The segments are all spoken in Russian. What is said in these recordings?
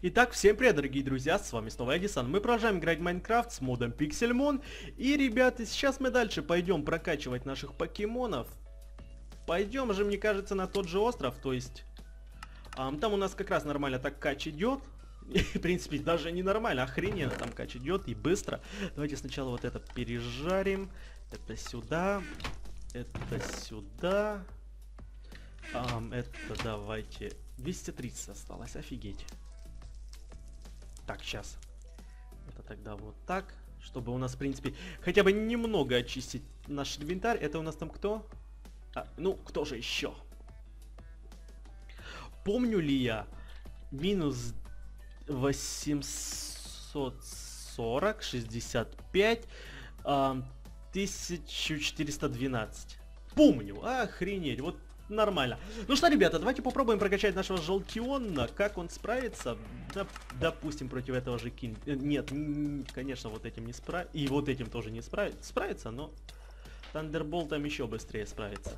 Итак, всем привет, дорогие друзья, с вами снова Эдисон. Мы продолжаем играть в Майнкрафт с модом Pixelmon. И, ребята, сейчас мы дальше пойдем прокачивать наших покемонов. Пойдем же, мне кажется, на тот же остров, то есть... там у нас как раз нормально так кач идет. И, в принципе, даже не нормально, охрененно там кач идет и быстро. Давайте сначала вот это пережарим. Это сюда. Это сюда. Это давайте... 230 осталось, офигеть. Так, сейчас. Это тогда вот так, чтобы у нас, в принципе, хотя бы немного очистить наш инвентарь. Это у нас там кто? Ну, кто же еще? Помню ли я минус 840, 65, 1412. Помню, охренеть, вот нормально. Ну что, ребята, давайте попробуем прокачать нашего Жолтиона. Как он справится? Допустим, против этого же Кин... Нет, конечно, вот этим не справится. И вот этим тоже не справится, но Тандерболтом еще быстрее справится.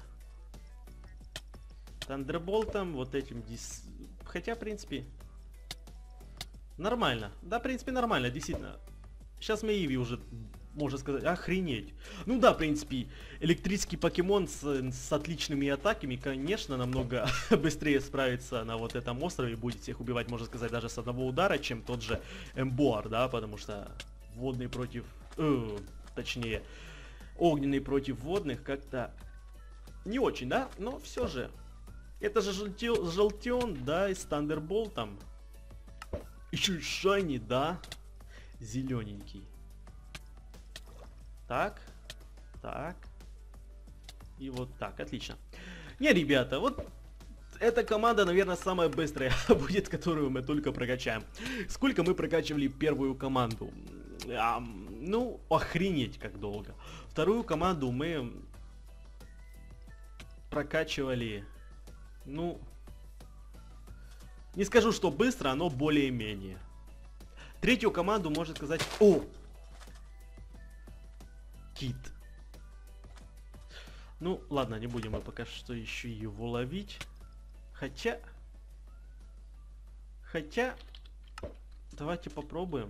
Тандерболтом, вот этим... Хотя, в принципе... Нормально. Да, в принципе, нормально, действительно. Сейчас мы Иви уже... Можно сказать, охренеть. Ну да, в принципе, электрический покемон с отличными атаками, конечно, намного быстрее справится на вот этом острове, будет всех убивать, можно сказать, даже с одного удара, чем тот же Эмбоар, да, потому что водный против... точнее, огненный против водных как-то не очень, да, но все же. Это же Жолтион, да, и с Тандерболтом. Еще и Шайни, да, зелененький. Так, так, и вот так, отлично. Не, ребята, вот эта команда, наверное, самая быстрая будет, которую мы только прокачаем. Сколько мы прокачивали первую команду? Ну, охренеть как долго. Вторую команду мы прокачивали, ну, не скажу, что быстро, но более-менее. Третью команду, можно сказать... О! Кит. Ну, ладно, не будем мы пока что еще его ловить. Хотя... Давайте попробуем.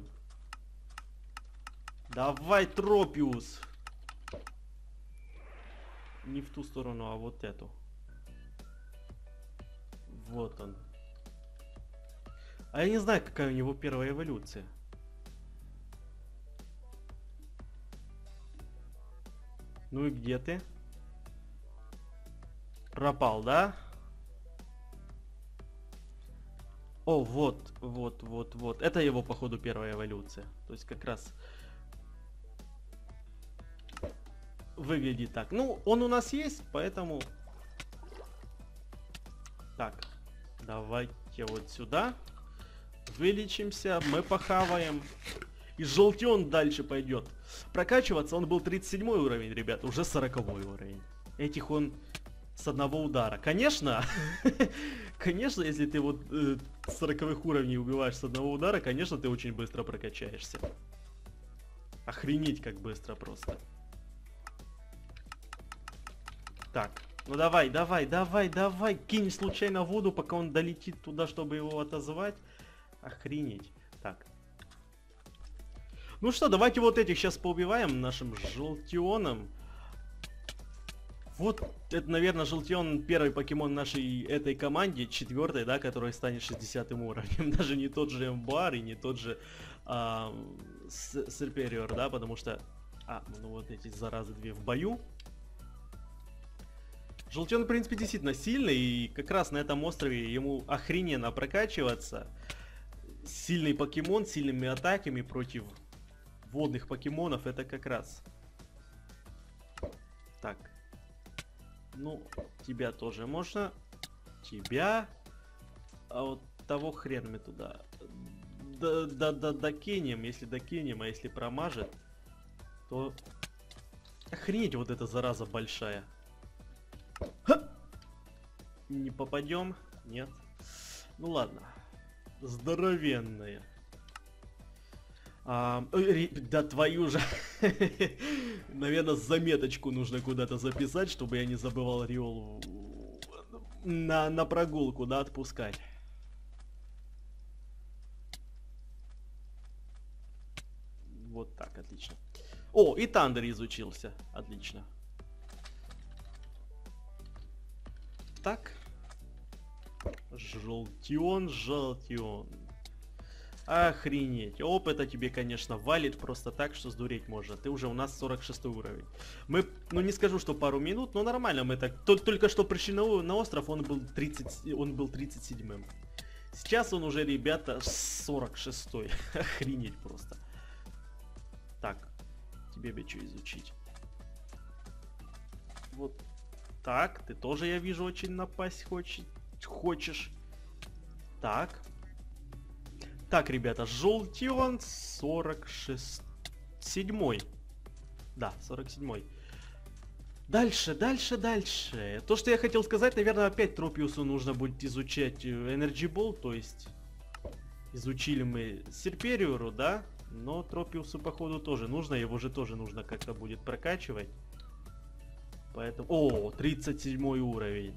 Давай, Тропиус. Не в ту сторону, а вот эту. Вот он. А я не знаю, какая у него первая эволюция. Ну и где ты? Пропал, да? О, вот. Это его, походу, первая эволюция. То есть как раз выглядит так. Ну, он у нас есть, поэтому... Так, давайте вот сюда. Вылечимся, мы похаваем. И Жолтион дальше пойдет. Прокачиваться он был 37 уровень, ребят, уже 40 уровень. Этих он с одного удара. Конечно, конечно, если ты вот 40 уровней убиваешь с одного удара, конечно, ты очень быстро прокачаешься. Охренеть, как быстро просто. Так, ну давай, кинь случайно воду, пока он долетит туда, чтобы его отозвать. Охренеть. Так. Ну что, давайте вот этих сейчас поубиваем нашим Жолтионом. Вот, это, наверное, Жолтион первый покемон нашей этой команде, четвертой, да, который станет 60 уровнем. Даже не тот же Эмбар и не тот же Серпериор, да, потому что... ну вот эти заразы две в бою. Жолтион, в принципе, действительно сильный, и как раз на этом острове ему охрененно прокачиваться. Сильный покемон, с сильными атаками против... водных покемонов, это как раз. Так. Ну, тебя тоже можно. Тебя. А вот того хрен мы туда. Докинем, если докинем, а если промажет, то... Охренеть, вот эта зараза большая. Ха! Не попадем? Нет. Ну ладно. Здоровенная. Да твою же. Наверное, заметочку нужно куда-то записать, чтобы я не забывал Риолу на прогулку, да, отпускать. Отлично. О, и Тандер изучился. Отлично. Так. Желтион, желтион. Охренеть. Опыта тебе, конечно, валит просто так, что сдуреть можно. Ты уже у нас 46 уровень. Мы, ну не скажу, что пару минут, но нормально мы так. Только что пришли на остров, он был 37-м. Сейчас он уже, ребята, 46-й. Охренеть просто. Так. Тебе бы что изучить? Вот так. Ты тоже, я вижу, очень напасть хочешь. Так. Так, ребята, желтион 46... 7-й. Да, 47-й. Дальше. То, что я хотел сказать, наверное, опять Тропиусу нужно будет изучать Energy Ball, то есть изучили мы Серпериору, да? Но Тропиусу, походу, тоже нужно, его же тоже нужно как-то будет прокачивать. Поэтому... О, 37-й уровень.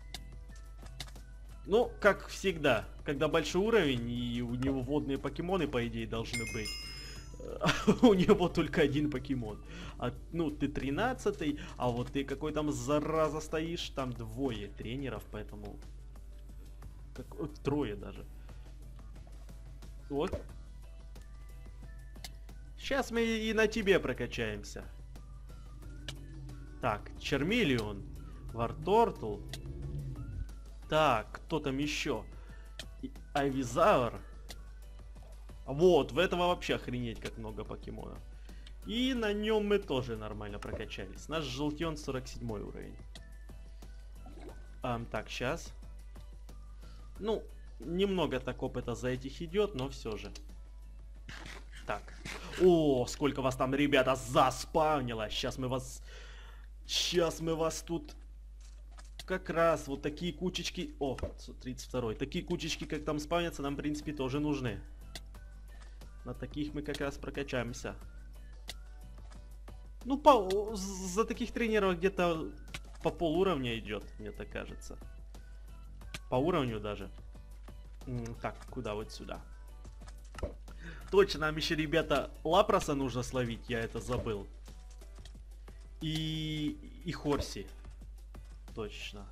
Ну, как всегда, когда большой уровень, и у него водные покемоны, по идее, должны быть. У него только один покемон. Ну, ты 13-й, а вот ты какой там зараза стоишь, там двое тренеров, поэтому... Трое даже. Вот. Сейчас мы и на тебе прокачаемся. Так, Чермелион, Вартортл. Так, кто там еще? Айвизавр. Вот, в этого вообще охренеть как много покемонов. И на нем мы тоже нормально прокачались. Наш Желтион 47 уровень. Так, сейчас. Ну, немного так опыта за этих идет, но все же. Так. О, сколько вас там, ребята, заспавнилось. Сейчас мы вас тут... Как раз вот такие кучечки... О, 32-й. Такие кучечки, как там спавнятся, нам, в принципе, тоже нужны. На таких мы как раз прокачаемся. Ну, за таких тренеров где-то по полуровня идет, мне так кажется. По уровню даже. Так, куда? Вот сюда. Точно, нам еще, ребята, Лапроса нужно словить, я это забыл. И Хорси. Точно.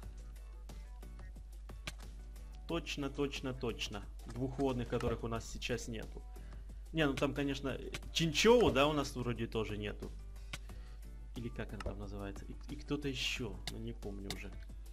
Точно. Двух водных, которых у нас сейчас нету. Не, ну там, конечно, Чинчоу, да, у нас вроде тоже нету. Или как он там называется? И кто-то еще, но не помню уже.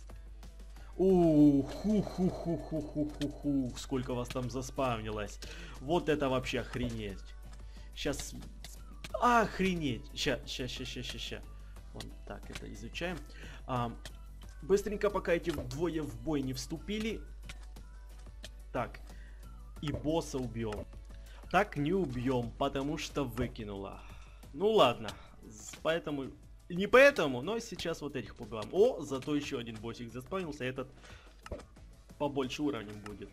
Ху-ху-ху-ху-ху-ху-ху. Сколько вас там заспавнилось. Вот это вообще охренеть. Сейчас... Охренеть. Ща. Вот так, это изучаем. Быстренько, пока эти двое в бой не вступили. Так. И босса убьем. Так не убьем, потому что выкинула. Ну ладно. Поэтому... Не поэтому, но сейчас вот этих побиваем. О, зато еще один боссик заспавнился. Этот побольше уровнем будет.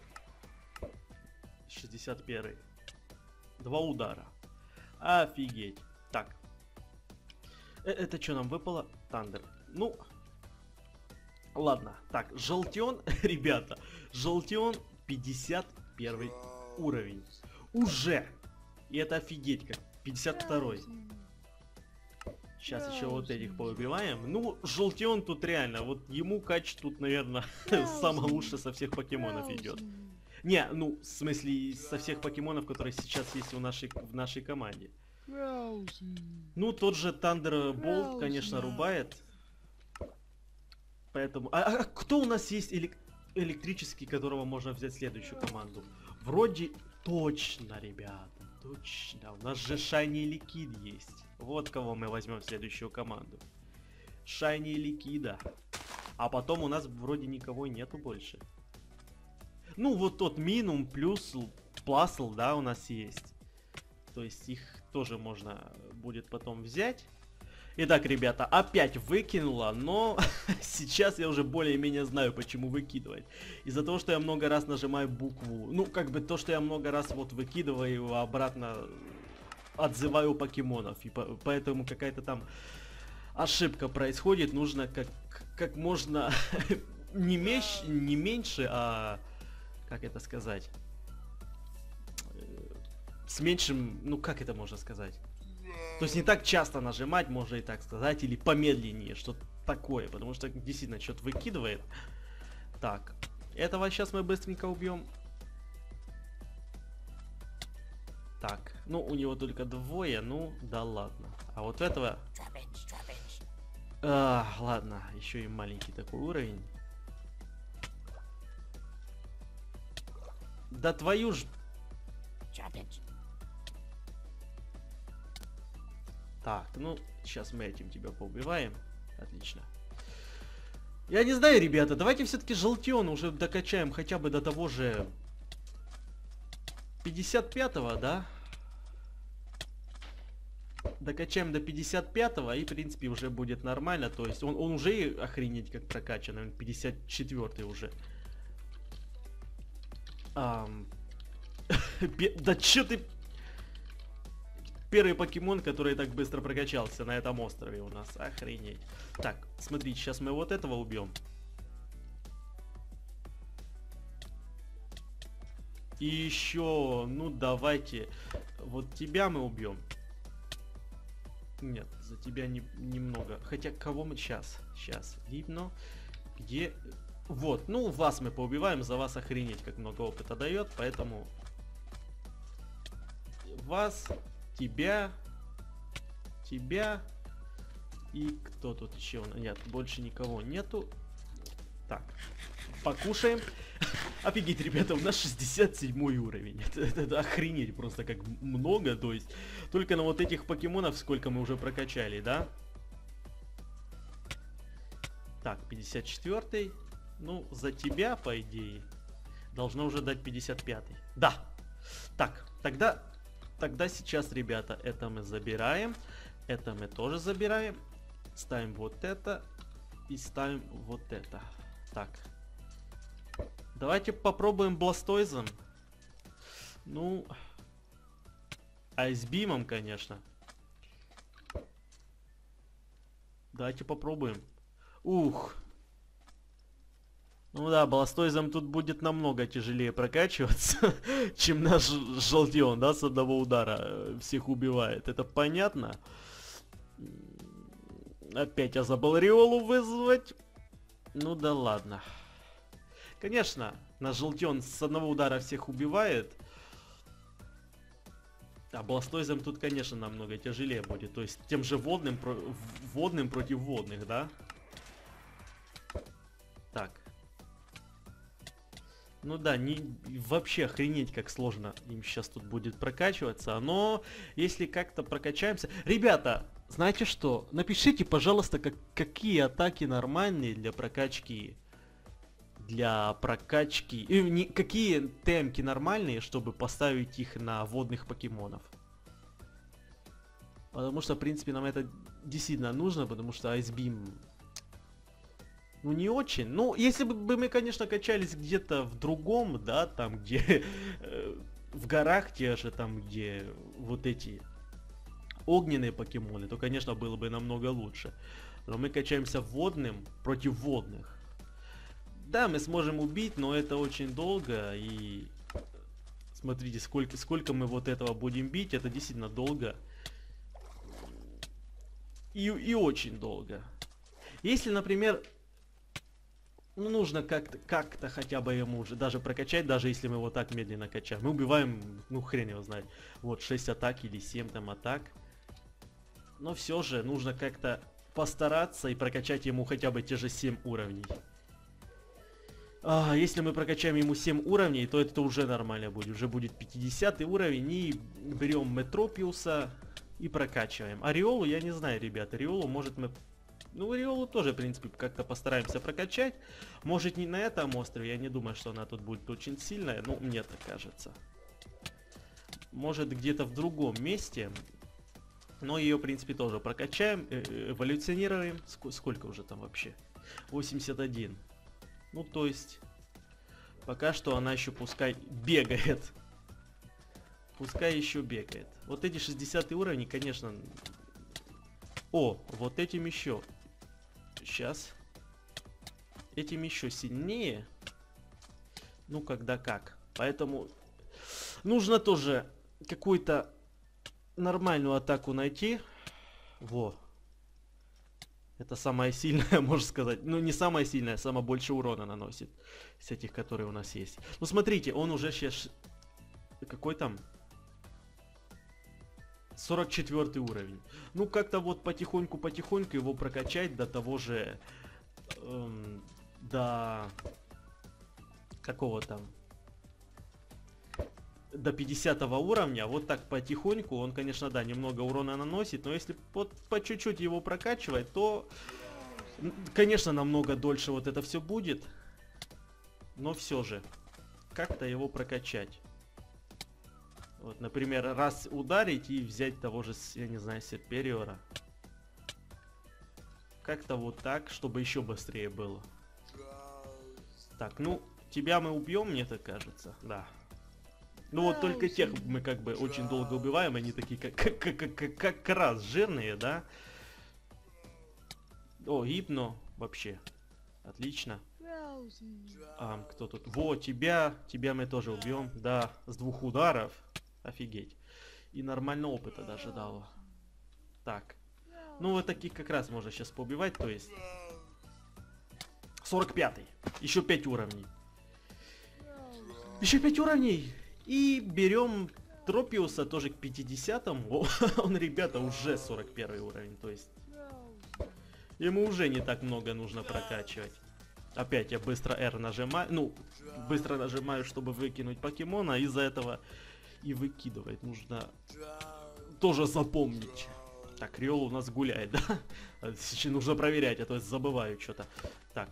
61. 2 удара. Офигеть. Так. Это что нам выпало? Тандер. Ну... Ладно, так, Желтион, ребята, Желтион 51 уровень. Уже! И это офигеть как, 52-й. Сейчас еще вот этих поубиваем. Ну, Желтион тут реально, вот ему кач тут, наверное, самое лучшее со всех покемонов идет. Не, ну, в смысле, со всех покемонов, которые сейчас есть в нашей команде. Ну, тот же Thunderbolt, конечно, рубает. Поэтому... А кто у нас есть электрический, которого можно взять в следующую команду? Вроде... Точно, ребята. Точно. У нас же Shiny Liquid есть. Вот кого мы возьмем в следующую команду. Shiny Liquid. А потом у нас вроде никого нету больше. Ну, вот тот Минум, Пlasl, да, у нас есть. То есть их тоже можно будет потом взять. Итак, ребята, опять выкинула, но сейчас я уже более-менее знаю, почему выкидывать. Из-за того, что я много раз нажимаю букву. Ну, как бы то, что я много раз вот выкидываю его обратно, отзываю покемонов. И поэтому какая-то там ошибка происходит. Нужно как можно не меньше, а... Как это сказать? С меньшим... Ну, как это можно сказать? То есть не так часто нажимать, можно и так сказать, или помедленнее, что-то такое, потому что действительно что-то выкидывает. Так, этого сейчас мы быстренько убьем. Так, ну у него только двое, ну да ладно. А вот этого... ладно, еще и маленький такой уровень. Да твою ж... Так, ну, сейчас мы этим тебя поубиваем. Отлично. Я не знаю, ребята, давайте все-таки Желтион уже докачаем хотя бы до того же 55-го, да? Докачаем до 55-го, и, в принципе, уже будет нормально. То есть, он уже охренеть как прокачан, наверное, 54-й уже. Да чё ты... Первый покемон, который так быстро прокачался на этом острове у нас. Охренеть. Так, смотрите, сейчас мы вот этого убьем. И еще, ну давайте, вот тебя мы убьем. Нет, за тебя немного. Хотя кого мы сейчас? Сейчас. Видно. Где... Вот, ну вас мы поубиваем, за вас охренеть как много опыта дает, поэтому... Вас, тебя и кто тут еще? Нет, больше никого нету. Так, покушаем. Офигеть, ребята, у нас 67 уровень. Это охренеть просто как много, то есть только на вот этих покемонов сколько мы уже прокачали, да? Так, 54-й. Ну, за тебя, по идее, должно уже дать 55-й. Да. Так, тогда сейчас, ребята, это мы забираем. Это мы тоже забираем. Ставим вот это. И ставим вот это. Так. Давайте попробуем Бластойзом. Ну, Айсбимом, конечно. Давайте попробуем. Ух. Ну да, Бластойзом тут будет намного тяжелее прокачиваться, чем наш Желтион, да, с одного удара всех убивает. Это понятно. Опять я забыл Риолу вызвать. Ну да ладно. Конечно, наш Желтион с одного удара всех убивает. А Бластойзом тут, конечно, намного тяжелее будет. То есть тем же водным против водных, да? Так. Ну да, вообще охренеть как сложно им сейчас тут будет прокачиваться. Но если как-то прокачаемся... Ребята, знаете что? Напишите, пожалуйста, какие атаки нормальные для прокачки... какие темки нормальные, чтобы поставить их на водных покемонов. Потому что, в принципе, нам это действительно нужно, потому что Ice Beam... Ну, не очень. Ну, если бы мы, конечно, качались где-то в другом, да, там, где... в горах те же, там, где вот эти огненные покемоны, то, конечно, было бы намного лучше. Но мы качаемся водным против водных. Да, мы сможем убить, но это очень долго, и... Смотрите, сколько мы вот этого будем бить, это действительно долго. И очень долго. Если, например... Ну, нужно как-то хотя бы ему уже даже прокачать, даже если мы его так медленно качаем. Мы убиваем, ну, хрен его знает. Вот, 6 атак или 7 там атак. Но все же нужно как-то постараться и прокачать ему хотя бы те же 7 уровней. Если мы прокачаем ему 7 уровней, то это уже нормально будет. Уже будет 50 уровень, и берем Метропиуса и прокачиваем. Ореолу я не знаю, ребята. Ореолу, может, мы... Ну, Риолу тоже, в принципе, как-то постараемся прокачать. Может, не на этом острове. Я не думаю, что она тут будет очень сильная. Ну, мне так кажется. Может, где-то в другом месте. Но ее, в принципе, тоже прокачаем. Эволюционируем. Сколько уже там вообще? 81. Ну, то есть... Пока что она еще пускай бегает. Пускай еще бегает. Вот эти 60 уровни, конечно... О, вот этим еще... Сейчас. Этим еще сильнее. Ну, когда как. Поэтому нужно тоже какой-то нормальную атаку найти. Во. Это самая сильная, можно сказать. Ну, не самая сильная, самая больше урона наносит. Из этих, которые у нас есть. Ну, смотрите, он уже сейчас... Какой там? 44 уровень. Ну, как-то вот потихоньку его прокачать до того же... до... Какого там? До 50 уровня. Вот так потихоньку. Он, конечно, да, немного урона наносит. Но если вот по чуть-чуть его прокачивать, то... Конечно, намного дольше вот это все будет. Но все же. Как-то его прокачать. Вот, например, раз ударить и взять того же, я не знаю, Серпериора. Как-то вот так, чтобы еще быстрее было. Так, ну, тебя мы убьем, мне так кажется. Да. Ну вот только тех мы как бы очень долго убиваем, они такие как раз жирные, да? О, гипно вообще. Отлично. Кто тут? Во, тебя мы тоже убьем. Да, с 2 ударов. Офигеть. И нормально опыта даже дало. Так. Ну вот таких как раз можно сейчас поубивать, то есть... 45-й. Еще 5 уровней. Еще 5 уровней. И берем Тропиуса тоже к 50-му. Он, ребята, уже 41 уровень. То есть... Ему уже не так много нужно прокачивать. Опять я быстро R нажимаю. Ну, быстро нажимаю, чтобы выкинуть покемона. Из-за этого и выкидывать нужно тоже запомнить. Так, Риол у нас гуляет, да? Сейчас нужно проверять, а то я забываю что-то. Так.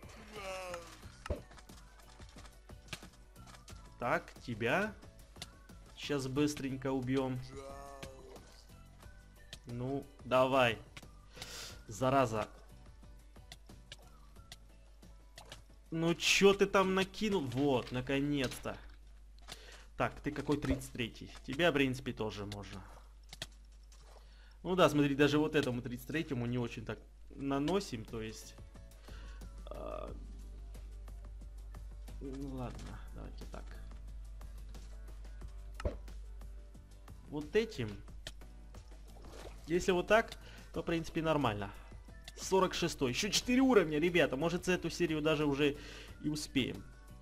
Так, тебя. Сейчас быстренько убьем. Ну, давай. Зараза. Ну, чё ты там накинул? Вот, наконец-то. Так, ты какой 33-й? Тебя, в принципе, тоже можно. Ну да, смотри, даже вот этому 33-му не очень так наносим, то есть... Ну ладно, давайте так. Вот этим... Если вот так, то, в принципе, нормально. 46-й. Еще 4 уровня, ребята. Может, за эту серию даже уже и успеем.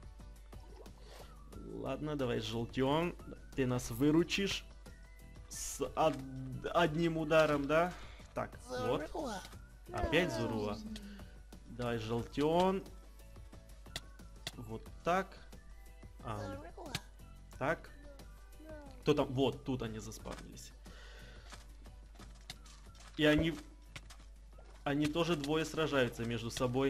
Ладно, давай, Желтион. Ты нас выручишь. С одним ударом, да? Так, вот. Опять Зуруа. Давай, Желтион. Вот так. Так. Кто там? Вот, тут они заспавнились. И они тоже двое сражаются между собой.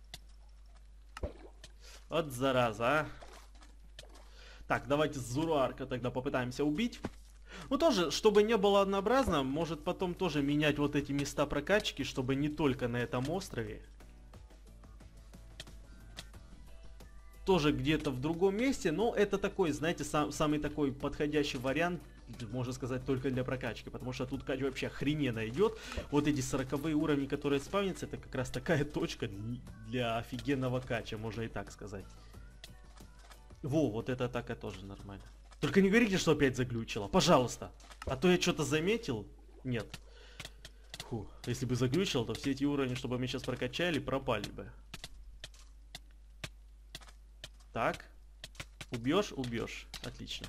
Вот зараза, а. Так, давайте Зуруарка тогда попытаемся убить. Ну тоже, чтобы не было однообразно, может потом тоже менять вот эти места прокачки, чтобы не только на этом острове. Тоже где-то в другом месте, но это такой, знаете, самый такой подходящий вариант, можно сказать, только для прокачки, потому что тут кач вообще охрененно идет. Вот эти 40-е уровни, которые спавнятся, это как раз такая точка для офигенного кача, можно и так сказать. Во, вот эта атака тоже нормально. Только не говорите, что опять заглючило, пожалуйста. А то я что-то заметил. Нет. Фу, если бы заглючил, то все эти уровни, чтобы мы сейчас прокачали, пропали бы. Так. Убьешь? Убьешь. Отлично.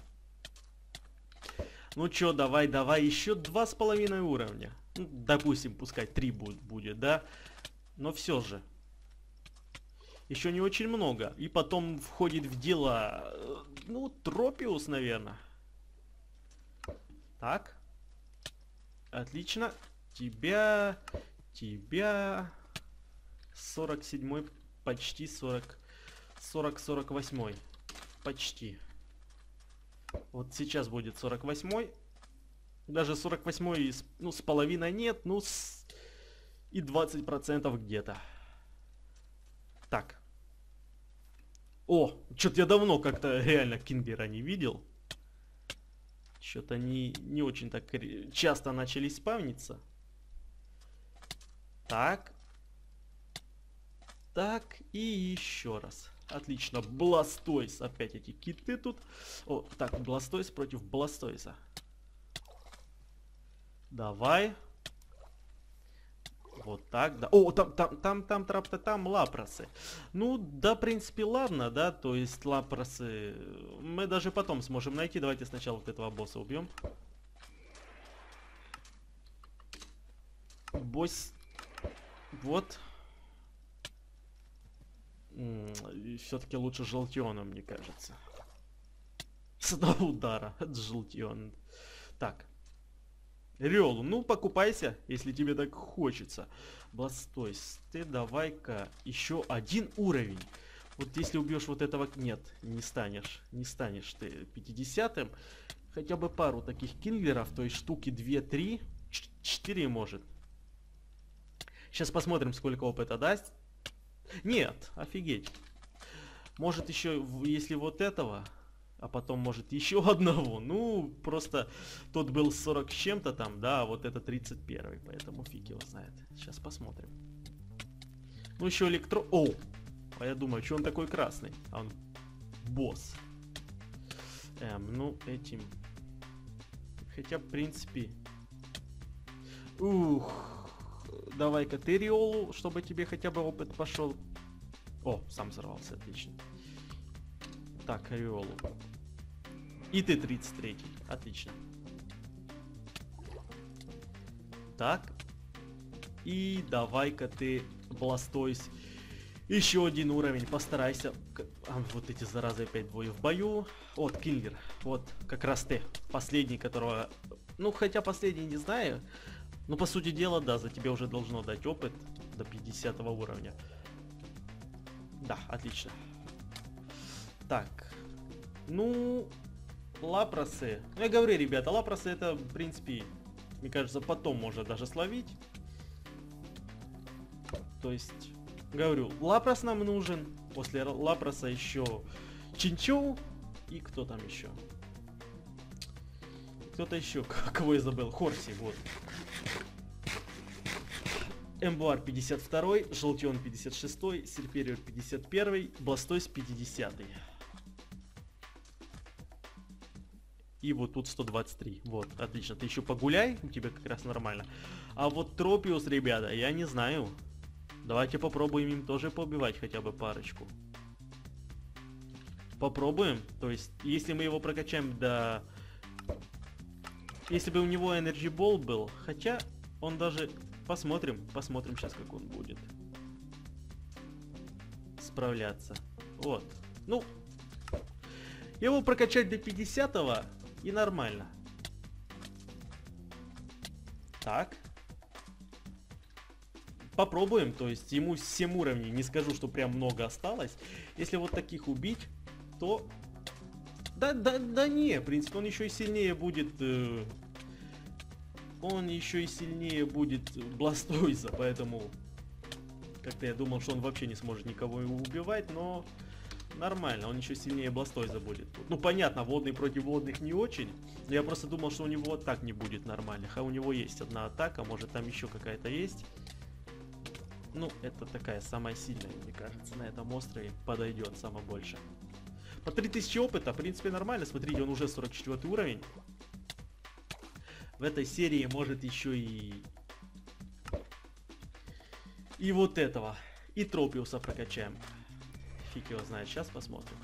Ну чё, давай, еще 2,5 уровня. Ну, допустим, пускай 3 будет, да? Но все же. Еще не очень много. И потом входит в дело, ну, Тропиус, наверное. Так. Отлично. Тебя 47-й, почти 48-й. Почти. Вот сейчас будет 48-й. Даже 48-й, ну, с половиной нет, ну, и 20% где-то. Так. О, что-то я давно как-то реально Кингера не видел. Что-то они не очень так часто начали спавниться. Так. Так, и еще раз. Отлично, Бластойс. Опять эти киты тут. О, так, Бластойс против Бластойса. Давай. Вот так, да. О, там лапросы. Ну, да, в принципе, ладно, да, то есть лапросы мы даже потом сможем найти. Давайте сначала вот этого босса убьем. Босс. Вот. Все-таки лучше желтеном, мне кажется. С одного удара от желтен. Так. Риолу, ну покупайся, если тебе так хочется. Бластойс, ты давай-ка еще один уровень. Вот если убьешь вот этого... Нет, не станешь. Не станешь ты 50-м. Хотя бы пару таких киллеров, то есть штуки 2-3, 4 может. Сейчас посмотрим, сколько опыта даст. Нет, офигеть. Может еще, если вот этого... А потом, может, еще одного. Ну, просто тот был 40 с чем-то там, да, а вот это 31. Поэтому фиг его знает. Сейчас посмотрим. Ну, еще электро... О! А я думаю, что он такой красный? А он босс. Ну, этим... Хотя, в принципе... Ух... Давай-ка ты Риолу, чтобы тебе хотя бы опыт пошел. О, сам взорвался, отлично. Так, Риолу. И ты 33-й. Отлично. Так. И давай-ка ты, Бластойс. Еще один уровень. Постарайся. Вот эти заразы опять двое в бою. Вот, киллер. Вот, как раз ты. Последний, которого... Ну, хотя последний не знаю. Но, по сути дела, да, за тебя уже должно дать опыт до 50 уровня. Да, отлично. Так. Ну, лапросы. Ну, я говорю, ребята, лапросы это, в принципе, мне кажется, потом можно даже словить. То есть, говорю, лапрос нам нужен. После лапроса еще Чинчоу. И кто там еще? Кто-то еще, кого я забыл. Хорси, вот. Эмбуар 52, Желтион 56, Серпериор 51, Бластойс 50. И вот тут 123. Вот, отлично. Ты еще погуляй, у тебя как раз нормально. А вот Тропиус, ребята, я не знаю. Давайте попробуем им тоже поубивать хотя бы парочку. Попробуем. То есть, если мы его прокачаем до... Если бы у него Energy Ball был, хотя он даже... Посмотрим сейчас, как он будет справляться. Вот. Ну, его прокачать до 50-го и нормально. Так. Попробуем, то есть ему 7 уровней, не скажу, что прям много осталось. Если вот таких убить, то... Да не, в принципе, он еще и сильнее будет... Он еще и сильнее будет Бластойза, поэтому... Как-то я думал, что он вообще не сможет никого его убивать, но... Нормально, он еще сильнее Бластойза будет. Ну, понятно, водный против водных не очень. Но я просто думал, что у него атак не будет нормальных. А у него есть одна атака, может там еще какая-то есть. Ну, это такая самая сильная, мне кажется, на этом острове подойдет самое больше. По 3000 опыта, в принципе, нормально. Смотрите, он уже 44 уровень. В этой серии может еще и вот этого. И Тропиуса прокачаем. Фиг его знает, сейчас посмотрим.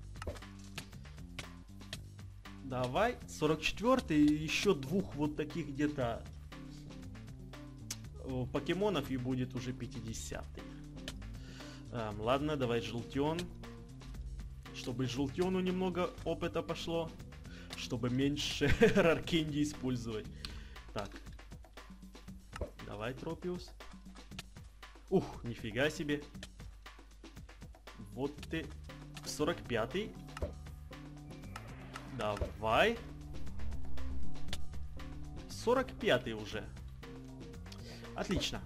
Давай, 44-й, еще двух вот таких где-то покемонов и будет уже 50-й. Ладно, давай Желтион. Чтобы Желтиону немного опыта пошло. Чтобы меньше Раркенди использовать. Так. Давай, Тропиус. Ух, нифига себе. Вот ты. 45-й. Давай. 45-й уже. Отлично.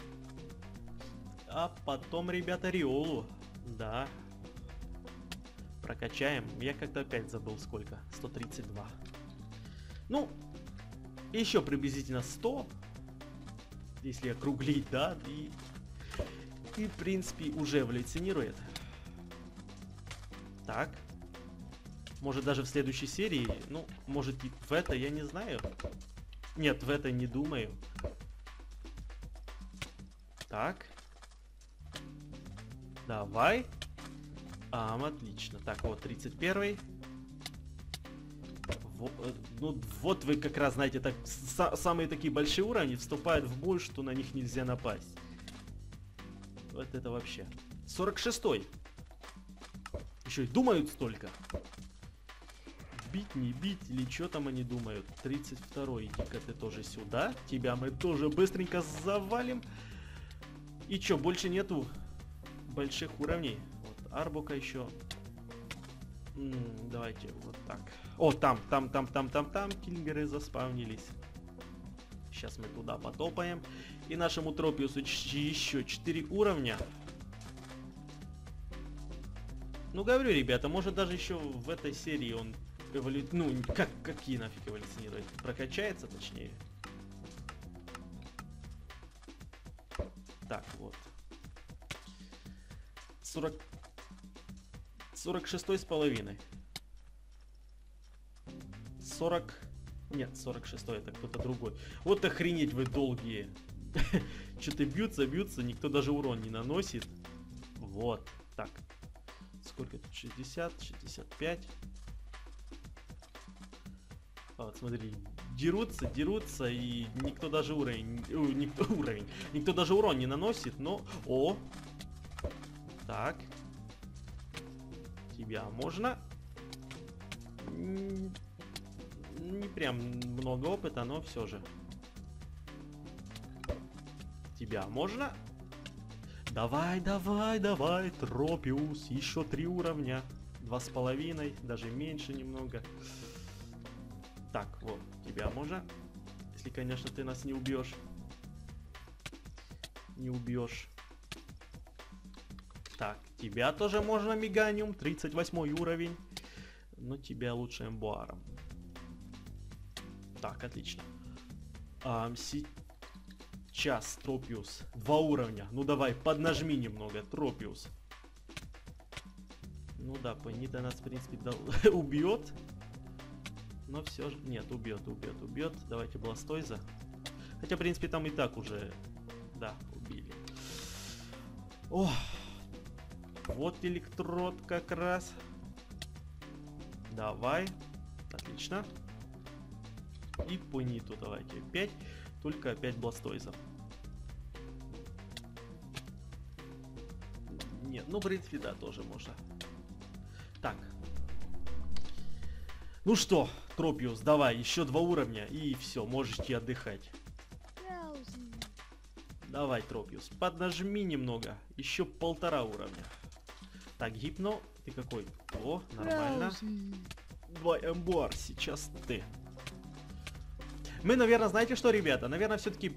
А потом, ребята, Риолу. Да. Прокачаем. Я как-то опять забыл сколько. 132. Ну, еще приблизительно 100. Если округлить, да. И в принципе уже эволюционирует. Так. Может даже в следующей серии. Ну, может и в этой, я не знаю. Нет, в это не думаю. Так. Давай. Отлично. Так, вот, 31-й. Ну, вот вы как раз, знаете, так, самые такие большие уровни вступают в бой, что на них нельзя напасть. Вот это вообще. 46-й. Еще и думают столько. Бить, не бить, или что там они думают. 32-й, иди-ка ты тоже сюда. Тебя мы тоже быстренько завалим. И что, больше нету больших уровней. Вот, Арбука еще. Давайте вот так. О, там, киллингеры заспавнились. Сейчас мы туда потопаем. И нашему Тропиусу еще 4 уровня. Ну, говорю, ребята, может даже еще в этой серии он ну, какие нафиг эволюционирует? Прокачается, точнее. Так, вот. 46 с половиной. 40... Нет, 46 это кто-то другой. Вот охренеть вы долгие. Что-то бьются, никто даже урон не наносит. Вот. Так. Сколько тут? 60, 65. Вот, смотри. Дерутся, и никто даже никто даже урон не наносит, но... О! Так. Тебя можно. Не прям много опыта, но все же. Тебя можно. Давай, Тропиус. Еще 3 уровня. 2,5, даже меньше немного. Так, вот, тебя можно. Если, конечно, ты нас не убьешь. Не убьешь. Так, тебя тоже можно, Меганиум. 38 уровень. Но тебя лучше Эмбуаром. Так, отлично. Сейчас, Тропиус. 2 уровня. Ну давай, поднажми немного, Тропиус. Ну да, Панита нас, в принципе, убьет. Но все же... Нет, убьет. Давайте Бластойза. Хотя, в принципе, там и так уже... Да, убили. О! Вот электрод как раз. Давай. Отлично. И Паниту давайте. 5. Только опять Бластойза. Нет, ну, в принципе, да, тоже можно. Так. Ну что, Тропиус, давай, еще 2 уровня, и все, можете отдыхать. Давай, Тропиус, поднажми немного. Еще 1,5 уровня. Так, Гипно, ты какой? О, нормально. 2 Эмбуар, сейчас ты. Мы, наверное, знаете что, ребята? Наверное, все-таки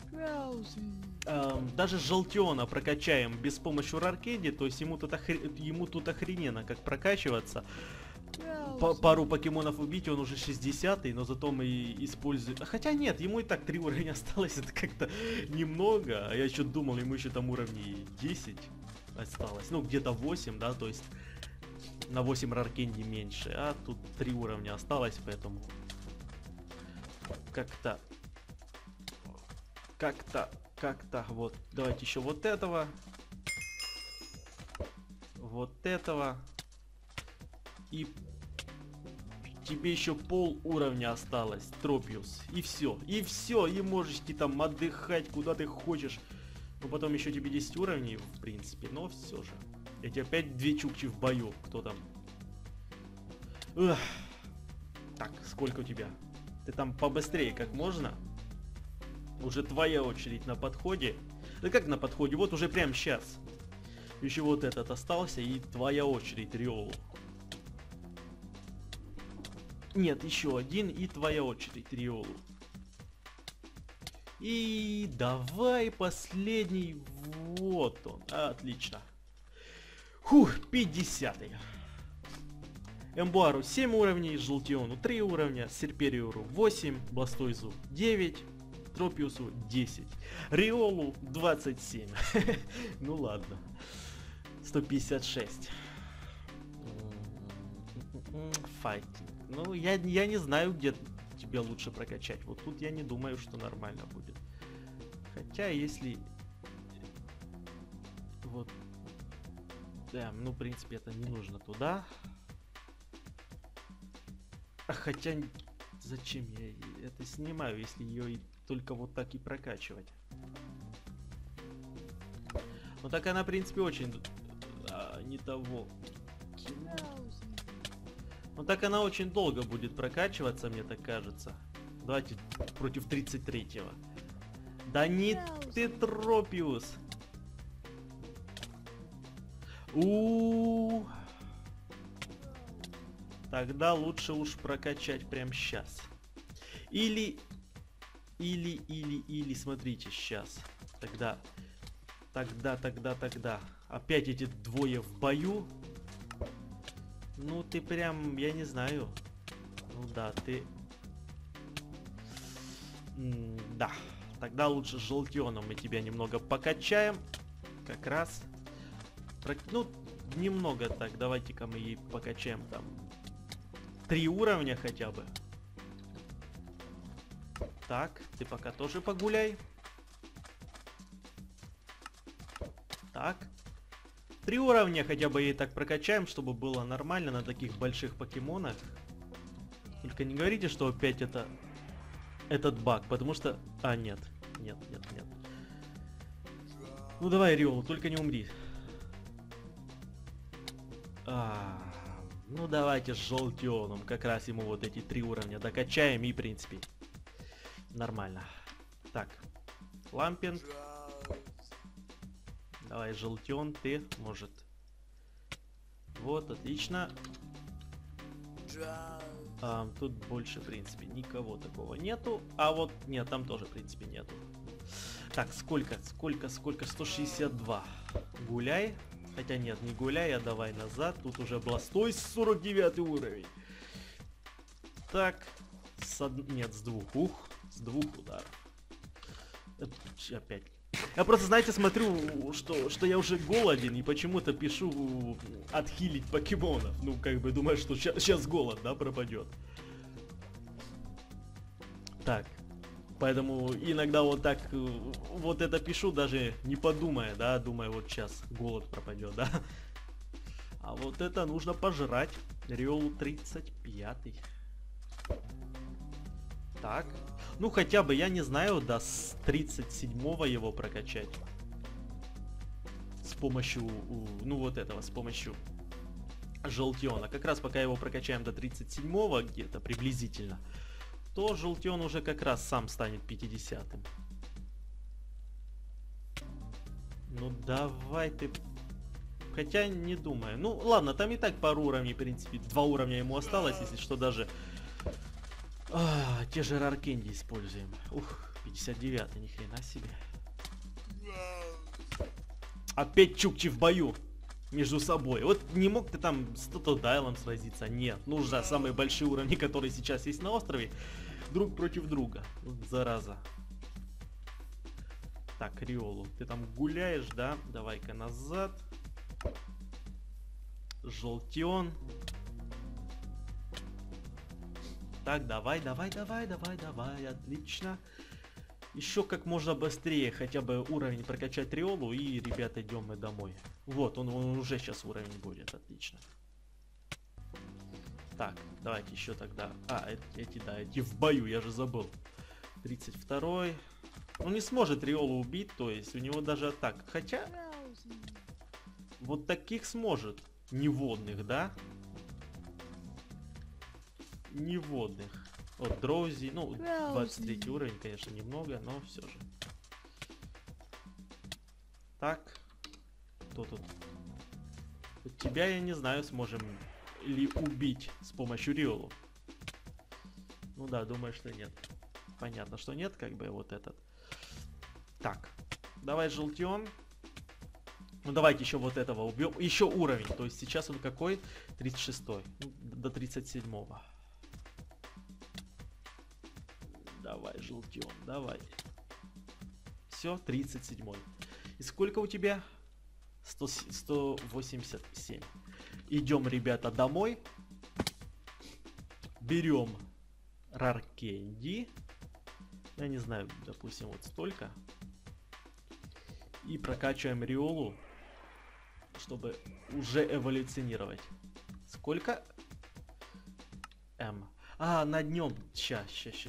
даже Желтиона прокачаем без помощи Раркеди, то есть ему тут охрененно как прокачиваться. Пару покемонов убить, он уже 60-й, но зато мы используем... Хотя нет, ему и так 3 уровня осталось, это как-то немного. А я еще думал, ему еще там уровней 10 осталось. Ну, где-то 8, да, то есть на 8 Раркенди меньше. А тут 3 уровня осталось, поэтому... Как-то, вот, давайте еще вот этого, и тебе еще пол уровня осталось, Тропиус, и все, и можете там отдыхать куда ты хочешь, но потом еще тебе 10 уровней, в принципе, но все же, эти опять 2 чукчи в бою, кто там, так, сколько у тебя? Ты там побыстрее как можно. Уже твоя очередь на подходе. Да как на подходе? Вот уже прямо сейчас. Еще вот этот остался и твоя очередь, Риолу. Нет, еще один и твоя очередь, Риолу. И давай последний. Вот он. Отлично. Фух, 50-й. Эмбуару 7 уровней, Желтиону 3 уровня, Серпериору 8, Бластойзу 9, Тропиусу 10, Риолу 27. Ну ладно. 156. Файтинг. Ну, я не знаю, где тебе лучше прокачать. Вот тут я не думаю, что нормально будет. Хотя, если... Вот... Да, ну, в принципе, это не нужно туда. Хотя, зачем я это снимаю, если ее только вот так и прокачивать? Ну, так она, в принципе, очень... не того. Ну, так она очень долго будет прокачиваться, мне так кажется. Давайте против 33-го. Да не ты, Тропиус. Тогда лучше уж прокачать прямо сейчас. Или, смотрите, сейчас. Тогда. Опять эти двое в бою. Ну, ты прям, я не знаю. Ну да, ты... да. Тогда лучше с желтеном мы тебя немного покачаем. Как раз. Ну, немного так. Давайте-ка мы ей покачаем там 3 уровня хотя бы. Так, ты пока тоже погуляй. Так. 3 уровня хотя бы ей так прокачаем, чтобы было нормально на таких больших покемонах. Только не говорите, что опять этот баг, потому что... нет. Нет. Ну давай, Риол, только не умри. Ну давайте с желтеном. Как раз ему вот эти 3 уровня докачаем и, в принципе, нормально. Так. Лампинг. Давай, желтен, ты, может. Вот, отлично. Тут больше, в принципе, никого такого нету. А вот, нет, там тоже, в принципе, нету. Так, сколько? 162. Гуляй. Хотя нет, не гуляй, а давай назад. Тут уже Бластойс 49 уровень. Так. Нет, с 2. С 2 ударов. Опять. Я просто, знаете, смотрю, что я уже голоден, и почему-то пишу отхилить покемонов. Ну, как бы думаю, что сейчас голод, да, пропадет. Так. Поэтому иногда вот так вот это пишу, даже не подумая, да, думаю, вот сейчас голод пропадет, да. А вот это нужно пожрать. Риол 35. Так. Ну, хотя бы, я не знаю, до 37-го его прокачать. С помощью, ну, вот этого, с помощью желтиона. Как раз пока его прокачаем до 37-го, где-то приблизительно, то желтион уже как раз сам станет 50-м. Ну, давай ты... Хотя, не думаю. Ну, ладно, там и так пару уровней, в принципе. 2 уровня ему осталось, если что, даже... те же Раркенди используем. Ух, 59-й, ни хрена себе. Опять Чукчи в бою между собой. Вот не мог ты там с Тотодайлом сразиться? Нет, нужно самые большие уровни, которые сейчас есть на острове, друг против друга. Вот зараза. Так, Риолу, ты там гуляешь, да? Давай-ка назад. Желтион. Так, давай, отлично. Еще как можно быстрее хотя бы уровень прокачать Риолу, и, ребята, идем мы домой. Вот, он уже сейчас уровень будет, отлично. Так, давайте еще тогда... эти в бою, я же забыл. 32-й. Он не сможет Риолу убить, то есть у него даже так. Хотя... Вот таких сможет. Неводных, да? Неводных. Вот, Дроузи, ну, 23 уровень, конечно, немного, но все же. Так. Кто тут? Вот тебя, я не знаю, сможем ли убить с помощью Риолу. Ну да, думаю, что нет. Понятно, что нет, как бы вот этот. Так. Давай желтион. Ну давайте еще вот этого убьем. Еще уровень. То есть сейчас он какой? 36-й. Ну, до 37-го. Давай, желтион, давай. Все, 37-й. И сколько у тебя? 187. Идем, ребята, домой. Берем Раркенди. Я не знаю, допустим, вот столько. И прокачиваем Риолу, чтобы уже эволюционировать. Сколько? М. А, на днем. Сейчас.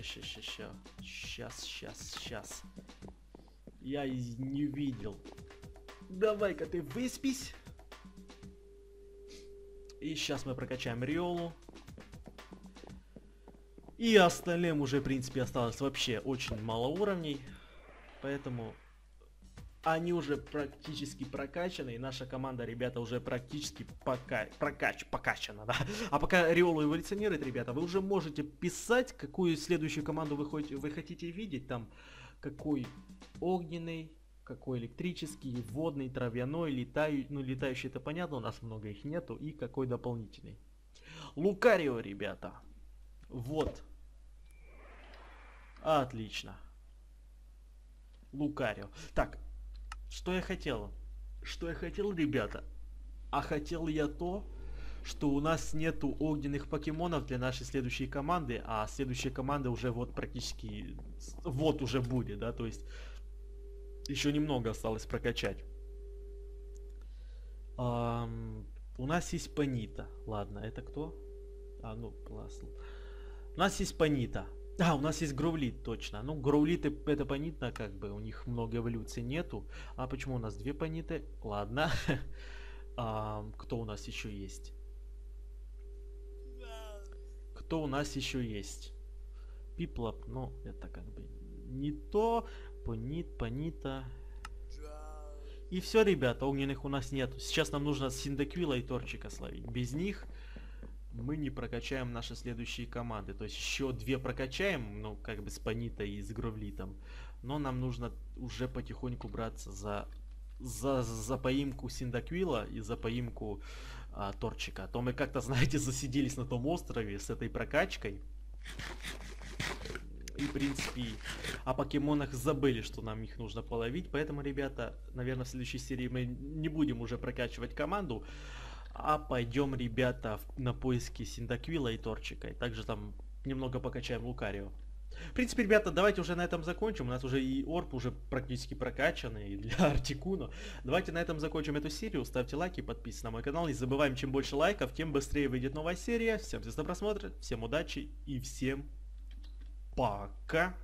Я не видел. Давай-ка ты выспись. И сейчас мы прокачаем Риолу. И остальным уже, в принципе, осталось вообще очень мало уровней. Поэтому они уже практически прокачаны. И наша команда, ребята, уже практически покачана, да. А пока Риолу эволюционирует, ребята, вы уже можете писать, какую следующую команду вы хотите видеть. Там, какой огненный, какой электрический, водный, травяной, летающий. Ну, летающий это понятно, у нас много их нету. И какой дополнительный. Лукарио, ребята. Вот. Отлично. Лукарио. Так, что я хотел? Что я хотел, ребята? А хотел я то, что у нас нету огненных покемонов для нашей следующей команды, а следующая команда уже вот практически... Вот уже будет, да, то есть... Еще немного осталось прокачать. У нас есть Панита. Ладно, это кто? А, ну, Пласл. У нас есть Панита. А, у нас есть Гроулит, точно. Ну, Гроулит это понятно, как бы, у них много эволюций нету. А почему у нас две Паниты? Ладно. Кто у нас еще есть? Кто у нас еще есть? Пиплоп, ну, это как бы не то. Панита. И все, ребята, огненных у нас нету. Сейчас нам нужно Синдаквила и Торчика словить. Без них мы не прокачаем наши следующие команды. То есть еще две прокачаем, ну, как бы с Панитой и с Гровлитом. Но нам нужно уже потихоньку браться за поимку Синдаквила и за поимку Торчика. А то мы как-то, знаете, засиделись на том острове с этой прокачкой. И, в принципе, о покемонах забыли, что нам их нужно половить. Поэтому, ребята, наверное, в следующей серии мы не будем уже прокачивать команду, а пойдем, ребята, на поиски Синдаквила и Торчика. И также там немного покачаем Лукарио. В принципе, ребята, давайте уже на этом закончим. У нас уже и Орб уже практически прокачанный, и для Артикуно. Давайте на этом закончим эту серию. Ставьте лайки, подписывайтесь на мой канал. Не забываем, чем больше лайков, тем быстрее выйдет новая серия. Всем за просмотр, всем удачи и всем пока.